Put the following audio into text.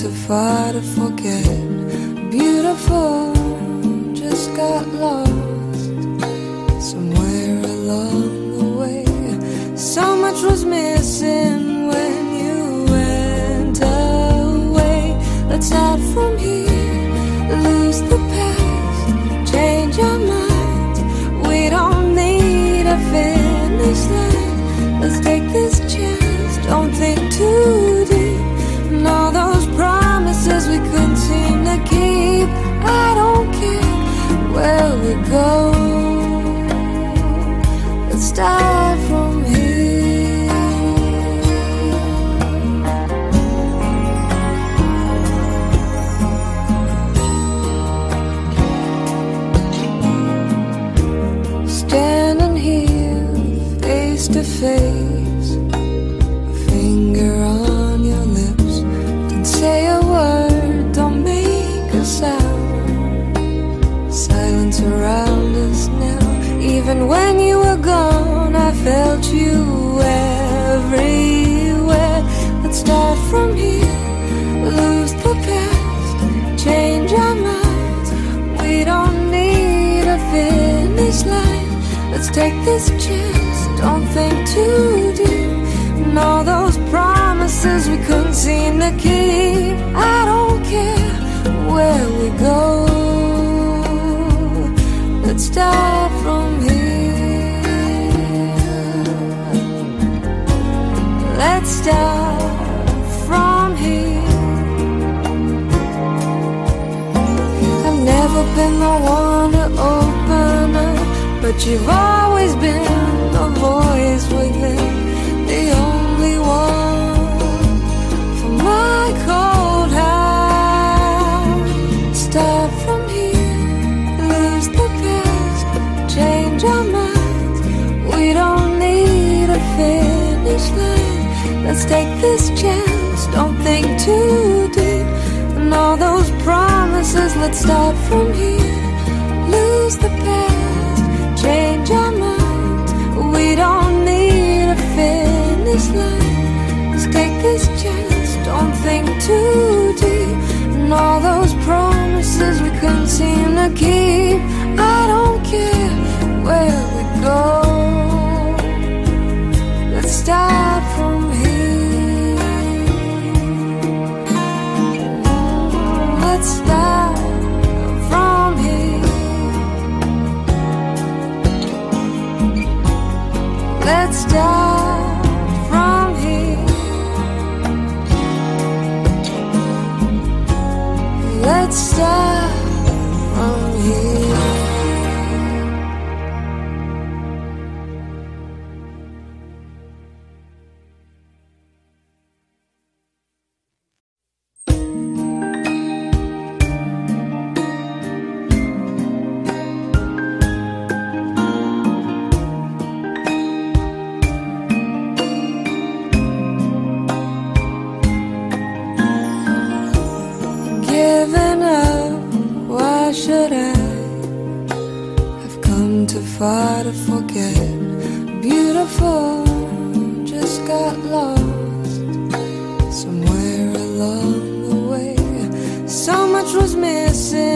too far to forget. Beautiful, just got lost somewhere along the way. So much was missing when you went away. Let's start from here, lose the past, change our minds. We don't need a finish line. Let's take this chance, don't think too deep. And all those promises we couldn't seem to keep. I don't care where we go. Let's start from here. Standing here face to face, a finger on your lips. Don't say a word, don't make a sound. Silence around us now. Even when you were gone, I felt you everywhere. Let's start from here, lose the past, change our minds. We don't need a finish line. Let's take this chance, don't think too deep. And all those promises we couldn't seem to keep. I don't care where we go. Let's start from here. Let's start from here. I've never been the one to open up, but you've always been the voice within, the only one for my cold heart. Start from here, lose the past, change our minds. We don't need a finish line. Let's take this chance, don't think too deep. And all those promises, let's start from here, lose the past, change our minds. We don't need a finish line. Let's take this chance, don't think too deep. And all those promises we couldn't seem to keep. I don't care where we go. Let's start from here. Let's start from here. Let's start from here. Let's start from here. Giving up, why should I? I've come too far to forget. Beautiful, just got lost somewhere along the way. So much was missing